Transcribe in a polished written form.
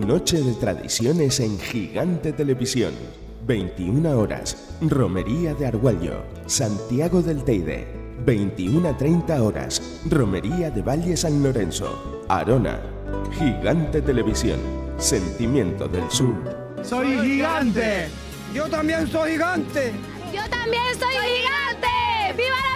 Noche de tradiciones en Gigante Televisión. 21 horas, Romería de Arguello, Santiago del Teide. 21:30 horas, Romería de Valle San Lorenzo, Arona. Gigante Televisión, sentimiento del sur. ¡Soy gigante! ¡Yo también soy gigante! ¡Yo también soy gigante! ¡Viva la